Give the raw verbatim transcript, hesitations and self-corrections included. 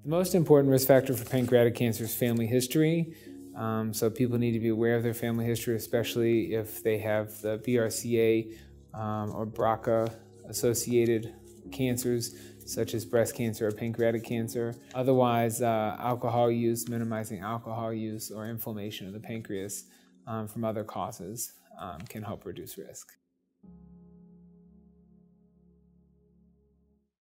The most important risk factor for pancreatic cancer is family history. Um, so people need to be aware of their family history, especially if they have the B R C A um, or B R C A-associated cancers, such as breast cancer or pancreatic cancer. Otherwise, uh, alcohol use, minimizing alcohol use, or inflammation of the pancreas um, from other causes um, can help reduce risk.